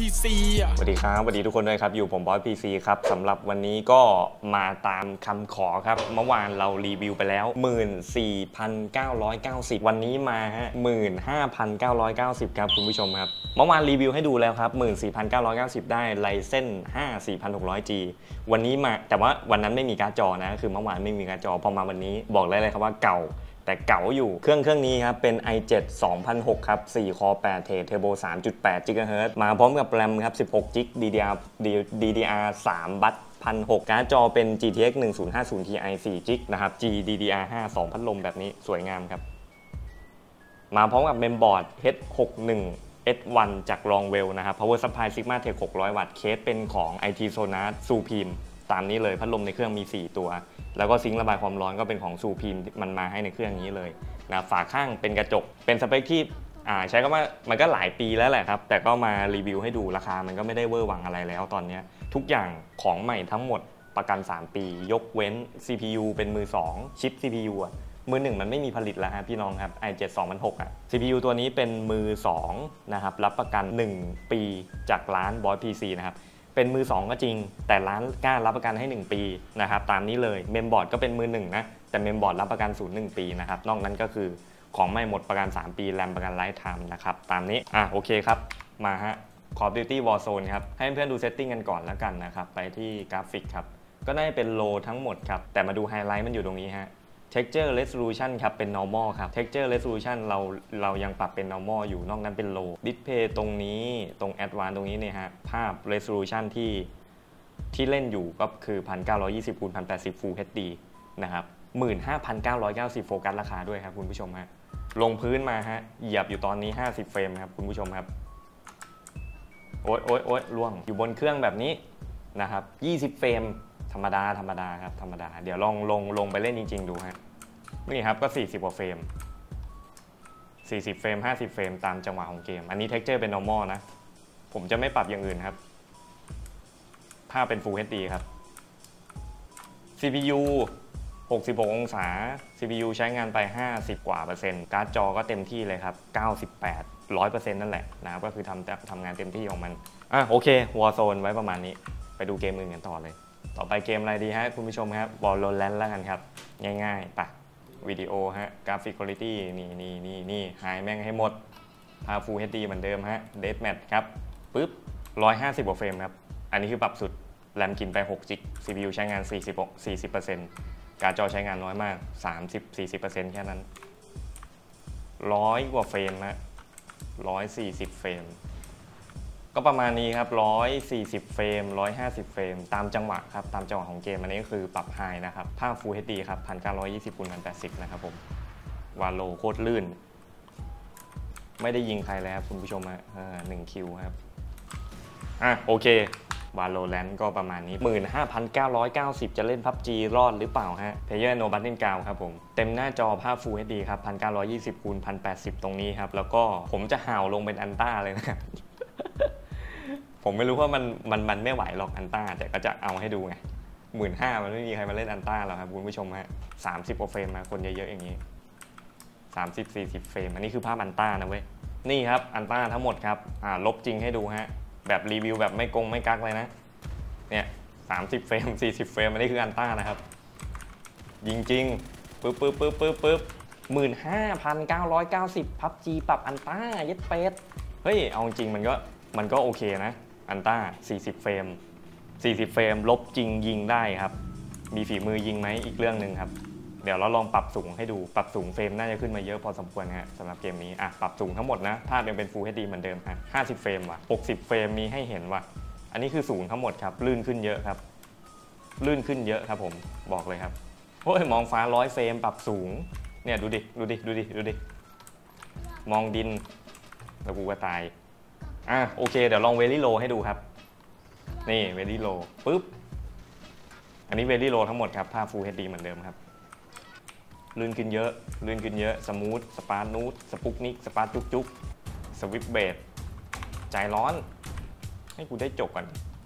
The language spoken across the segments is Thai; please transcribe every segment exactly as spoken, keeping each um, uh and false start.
พี ซี อ่ะสวัสดีครับสวัสดีทุกคนด้วยครับอยู่ผมบอส พี ซี ครับสำหรับวันนี้ก็มาตามคำขอครับเมื่อวานเรารีวิวไปแล้ว หนึ่งหมื่นสี่พันเก้าร้อยเก้าสิบ วันนี้มาฮะ หนึ่งหมื่นห้าพันเก้าร้อยเก้าสิบ ครับคุณผู้ชมครับเมื่อวานรีวิวให้ดูแล้วครับ หนึ่งหมื่นสี่พันเก้าร้อยเก้าสิบ ได้ไลเซนห้า สี่พันหกร้อยจี วันนี้มาแต่ว่าวันนั้นไม่มีการ์ดจอนะคือเมื่อวานไม่มีการ์ดจอพอมาวันนี้บอกได้เลยครับว่าเก่าแต่เก๋าอยู่เครื่องเครื่องนี้ครับเป็น ไอ เซเว่น สองพันหกครับสี่คอแปดเทรดเทอร์โบ สามจุดแปด กิกะเฮิรตซ์มาพร้อมกับแรมครับสิบหกจิก ดี ดี อาร์ ดี ดี อาร์ สาม บัตหนึ่งพันหกร้อยการ์ดจอเป็น จี ที เอ็กซ์ หนึ่งพันห้าสิบ ที ไอ สี่จิกนะครับ G ดี ดี อาร์ ห้า สองพัดลมแบบนี้สวยงามครับมาพร้อมกับเมมบอร์ด เอช หกสิบเอ็ด เอส วัน จาก Longwell นะครับ Power Supply Sigmatech หกร้อย วัตต์เคสเป็นของ ไอ ที Sonar Supreme ตามนี้เลยพัดลมในเครื่องมีสี่ตัวแล้วก็ซิงค์ระบายความร้อนก็เป็นของ Supreme มันมาให้ในเครื่องนี้เลยนะฝาข้างเป็นกระจกเป็นสเปคที่ใช้ก็ว่ามันก็หลายปีแล้วแหละครับแต่ก็มารีวิวให้ดูราคามันก็ไม่ได้เวอร์วังอะไรแล้วตอนนี้ทุกอย่างของใหม่ทั้งหมดประกันสามปียกเว้น ซี พี ยู เป็นมือสองชิป ซี พี ยู อ่ะมือหนึ่งมันไม่มีผลิตแล้วฮะพี่น้องครับ ไอ เซเว่น สองพันหก อ่ะ ซี พี ยู ตัวนี้เป็นมือสองนะครับรับประกันหนึ่งปีจากร้าน Boss พี ซี นะครับเป็นมือสองก็จริงแต่ร้านกล้ารับประกันให้หนึ่งปีนะครับตามนี้เลยเมมบอร์ดก็เป็นมือหนึ่งนะแต่เมมบอร์ดรับประกันศูนย์ หนึ่งปีนะครับนอกนั้นก็คือของไม่หมดประกันสามปีแรมประกันไลฟ์ไทม์นะครับตามนี้อ่ะโอเคครับมาฮะ Call of Duty Warzone ครับให้เพื่อนดูเซตติ้งกันก่อนแล้วกันนะครับไปที่กราฟิกครับก็ได้เป็น low ทั้งหมดครับแต่มาดูไฮไลท์มันอยู่ตรงนี้ฮะ Texture Resolution ครับเป็น normal ครับ Texture Resolution เราเรายังปรับเป็น normal อยู่นอกนั้นเป็น low Display ตรงนี้ตรง Advanced ตรงนี้เนี่ยฮะภาพ Resolution ที่ที่เล่นอยู่ก็คือ หนึ่งพันเก้าร้อยยี่สิบ คูณ หนึ่งพันแปดสิบ Full เอช ดี นะครับ หนึ่งหมื่นห้าพันเก้าร้อยเก้าสิบ โฟกัสราคาด้วยครับคุณผู้ชมฮะลงพื้นมาฮะเหยียบอยู่ตอนนี้ห้าสิบเฟรมครับคุณผู้ชมครับโอ๊ยโอ๊ยโอ๊ยล่วงอยู่บนเครื่องแบบนี้นะครับยี่สิบเฟรมธรรมดาธรรมดาครับธรรมดาเดี๋ยวลองลงลงไปเล่นจริงๆดูฮะนี่ครับก็สี่สิบกว่าเฟรมสี่สิบเฟรมห้าสิบเฟรมตามจังหวะของเกมอันนี้ texture เป็น normal นะผมจะไม่ปรับอย่างอื่นครับภาพเป็น Full เอช ดี ครับ ซี พี ยู หกสิบหกองศา ซี พี ยู ใช้งานไปห้าสิบกว่าเปอร์เซ็นต์การ์ดจอก็เต็มที่เลยครับเก้าสิบแปด หนึ่งร้อยเปอร์เซ็นต์ นั่นแหละนะครับก็คือทำทำงานเต็มที่ของมันอ่ะโอเค Warzone ไว้ประมาณนี้ไปดูเกมอื่นกันต่อเลยต่อไปเกมอะไรดีฮะคุณผู้ชมครับ Valorant แล้วกันครับง่ายๆปะวิดีโอฮะกราฟิกคุณภาพนี่นี่นี่นี่ไฮแม่งให้หมดภาพ Full เอช ดี เหมือนเดิมฮะ Deathmatch ครับปึ๊บหนึ่งร้อยห้าสิบกว่าเฟรมครับอันนี้คือปรับสุดแรมกินไปหกจิก ซี พี ยู ใช้งานสี่สิบ สี่สิบเปอร์เซ็นต์ การ์ดจอใช้งานน้อยมาก สามสิบ สี่สิบเปอร์เซ็นต์ แค่นั้นหนึ่งร้อยกว่าเฟรมฮะหนึ่งร้อยสี่สิบเฟรมก็ประมาณนี้ครับหนึ่งร้อยสี่สิบเฟรมหนึ่งร้อยห้าสิบเฟรมตามจังหวะครับตามจังหวะของเกมอันนี้ก็คือปรับไฮนะครับภาพ Full เอช ดี ครับ หนึ่งพันเก้าร้อยยี่สิบ คูณ หนึ่งพันแปดสิบ นะครับผมวาโลโคตรลื่นไม่ได้ยิงใครแล้วครับคุณผู้ชมฮะหนึ่งคิวครับอ่ะโอเคValorant ก็ประมาณนี้ หนึ่งหมื่นห้าพันเก้าร้อยเก้าสิบ จะเล่น พับจี รอดหรือเปล่าฮะ Player No Battleground ครับผมเต็มหน้าจอภาพ Full เอช ดี ครับ หนึ่งพันเก้าร้อยยี่สิบ คูณ หนึ่งพันแปดสิบ ตรงนี้ครับแล้วก็ผมจะห่าวลงเป็นอันต้าเลยนะ ผมไม่รู้ว่ามันมันมันไม่ไหวหรอกอันต้าแต่ก็จะเอาให้ดูไง หนึ่งหมื่นห้าพัน มันไม่มีใครมาเล่นอันต้าหรอกครับคุณผู้ชมฮะสามสิบกว่าเฟรมมาคนเยอะๆอย่างนี้สามสิบ สี่สิบเฟรมอันนี้คือภาพอันต้านะเว้ยนี่ครับอันต้าทั้งหมดครับอ่าลบจริงให้ดูฮะแบบรีวิวแบบไม่กงไม่กักเลยนะเนี่ยสามสิบเฟรมสี่สิบเฟรมอันนี้คืออันต้านะครับยิงจริงปึ๊บปึ๊บปึ๊บปึ๊บปึ๊บหมื่นห้าพันเก้าร้อยเก้าสิบพับจีปรับอันต้ายัดเป็ดเฮ้ยเอาจริงมันก็มันก็โอเคนะอันต้าสี่สิบเฟรมสี่สิบเฟรมลบจริงยิงได้ครับมีฝีมือยิงไหมอีกเรื่องหนึ่งครับเดี๋ยวเราลองปรับสูงให้ดูปรับสูงเฟรมน่าจะขึ้นมาเยอะพอสมควรฮะสำหรับเกมนี้อ่ะปรับสูงทั้งหมดนะภาพยังเป็น Full เอช ดี เหมือนเดิมฮะห้าสิบเฟรมว่ะหกสิบเฟรมมีให้เห็นว่ะอันนี้คือสูงทั้งหมดครับลื่นขึ้นเยอะครับลื่นขึ้นเยอะครับผมบอกเลยครับโอ้ยมองฟ้าร้อยเฟรมปรับสูงเนี่ยดูดิดูดิดูดิดูดิมองดินแล้วกูก็ตายอ่ะโอเคเดี๋ยวลองเวลี่โลให้ดูครับนี่เวลี่โลปึ๊บอันนี้เวลี่โลทั้งหมดครับภาพ Full เอช ดี เหมือนเดิมครับลื่นขึ้นเยอะลื่นขึ้นเยอะสมูทสปาร์นูทสปุกนิกสปาร์จุกจุกสวิปเบดใจร้อนให้กูได้จบก่อน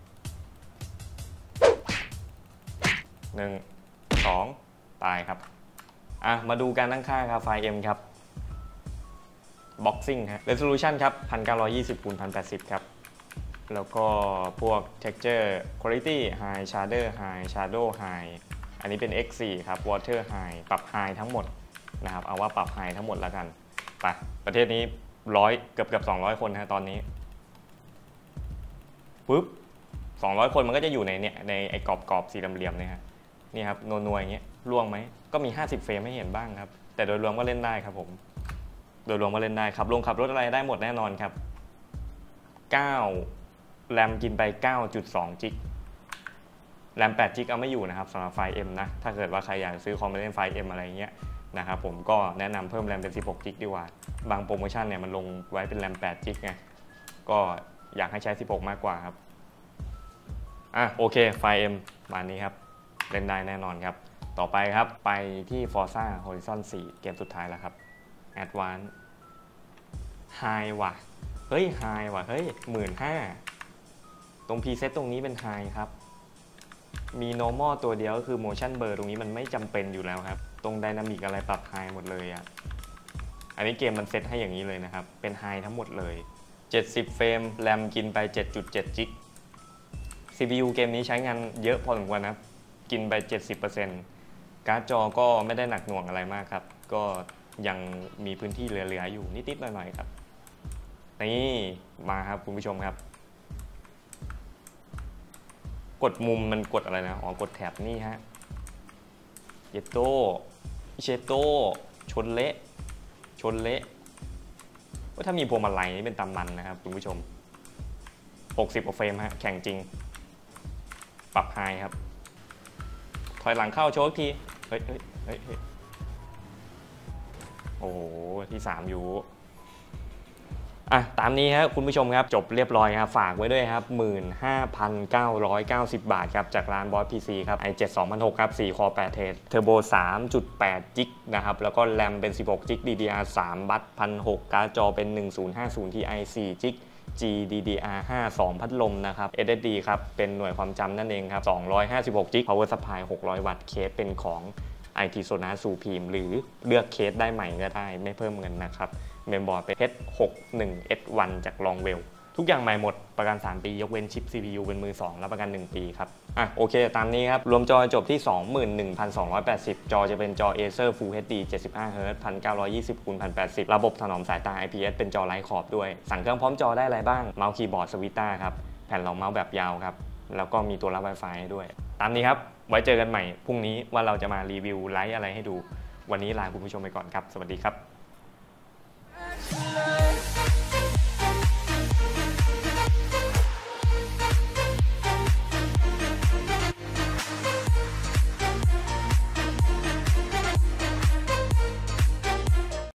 หนึ่งสองตายครับอ่ะมาดูการตั้งค่าครับไฟล์ M ครับ Boxing ฮะ Resolution ครับ หนึ่งพันเก้าร้อยยี่สิบ คูณ หนึ่งพันแปดสิบ ครับแล้วก็พวก texture quality high shader high shadow high อันนี้เป็น เอ็กซ์ โฟร์ ครับ water high ปรับ high ทั้งหมดนะครับเอาว่าปรับ high ทั้งหมดแล้วกันไปประเทศนี้ร้อยเกือบเกือบสองร้อยคนนะตอนนี้ปุ๊บสองร้อยคนมันก็จะอยู่ในเนี่ยในไอ้กรอบกรอบสี่เหลี่ยมๆเนี่ยฮะนี่ครับนัวๆอย่างเงี้ยล่วงไหมก็มีห้าสิบเฟรมให้เห็นบ้างครับแต่โดยรวมก็เล่นได้ครับผมโดยรวมก็เล่นได้ขับลงขับรถอะไรได้หมดแน่นอนครับเก้าแรมกินไป เก้าจุดสอง จิกแรมแปดจิกเอาไม่อยู่นะครับสำหรับไฟล์ M นะถ้าเกิดว่าใครอยากซื้อคอมไปเล่นไฟล์ M อะไรเงี้ยนะครับผมก็แนะนำเพิ่มแรมเป็นสิบหกจิกดีกว่าบางโปรโมชั่นเนี่ยมันลงไว้เป็นแรมแปดจิกไงก็อยากให้ใช้สิบหกมากกว่าครับอ่ะโอเคไฟล์ M มานี้ครับเล่นได้แน่นอนครับต่อไปครับไปที่ Forza Horizon โฟร์เกมสุดท้ายแล้วครับ Advance High ว่ะเฮ้ย High ว่ะเฮ้ย หนึ่งหมื่นห้าพัน ตรง Preset ตรงนี้เป็น High ครับมี Normal ตัวเดียวก็คือ Motion Blur ตรงนี้มันไม่จำเป็นอยู่แล้วครับตรง Dynamic อะไรปรับ High หมดเลยอ่ะอันนี้เกมมันเซตให้อย่างนี้เลยนะครับเป็น High ทั้งหมดเลยเจ็ดสิบเฟรมแรมกินไป เจ็ดจุดเจ็ด จิก ซี พี ยู เกมนี้ใช้งานเยอะพอสมควรนะกินไป เจ็ดสิบเปอร์เซ็นต์ การ์ดจอก็ไม่ได้หนักหน่วงอะไรมากครับก็ยังมีพื้นที่เหลือๆอยู่นิดๆหน่อยๆครับนี่มาครับคุณผู้ชมครับกดมุมมันกดอะไรนะอ๋อกดแถบนี่ฮะเยโต้เชโต้ชนเละชนเละว่าถ้ามีพวงมาลัยนี่เป็นตำมันนะครับคุณผู้ชมหกสิบกว่าเฟรมฮะแข่งจริงปรับไฮครับถอยหลังเข้าโชว์ทีเฮ้ยเฮ้ยเฮ้ยโอ้โหที่สามอยู่อ่ะตามนี้ครับคุณผู้ชมครับจบเรียบร้อยครับฝากไว้ด้วยครับ หนึ่งหมื่นห้าพันเก้าร้อยเก้าสิบ บาทครับจากร้านบอส พี ซี ครับ ไอ เจ็ด สองพันหกร้อย ครับสี่ คอ แปด เทรดเทอร์โบ สามจุดแปด จิกนะครับแล้วก็แรมเป็นสิบหกจิก ดี ดี อาร์ สาม บัต หนึ่งพันหกร้อย การ์ดจอเป็นหนึ่งพันห้าสิบ ที ไอ สี่ จิก จี ดี ดี อาร์ ห้า สอง พัดลมนะครับ เอส เอส ดี ครับเป็นหน่วยความจำนั่นเองครับสองร้อยห้าสิบหกจิก power supply หกร้อย วัตต์เคสเป็นของ ไอ ที Sonar Supreme หรือเลือกเคสได้ใหม่ก็ได้ไม่เพิ่มเงินนะครับเมมบอร์ดเป็น เอช หกสิบเอ็ด เอส วัน จาก Longwell ทุกอย่างใหม่หมดประกัน สาม ปียกเว้นชิป ซี พี ยู เป็นมือสองรับประกันหนึ่งปีครับอ่ะโอเคตามนี้ครับรวมจอจบที่ สองหมื่นหนึ่งพันสองร้อยแปดสิบ จอจะเป็นจอ Acer Full เอช ดี เจ็ดสิบห้า เฮิร์ตซ์ หนึ่งพันเก้าร้อยยี่สิบคูณ หนึ่งพันแปดสิบ ระบบถนอมสายตา ไอ พี เอส เป็นจอไร้ขอบด้วยสั่งเครื่องพร้อมจอได้อะไรบ้างเมาส์คีย์บอร์ดสวิตต้าครับแผ่นรองเมาส์แบบยาวครับแล้วก็มีตัวรับ Wi-Fi ให้ด้วยตามนี้ครับไว้เจอกันใหม่พรุ่งนี้ว่าเราจะมารีวิวไลฟ์อะไรให้ดูวันนี้ลาคุณผู้ชมไปก่อนครับสวัสดีครับ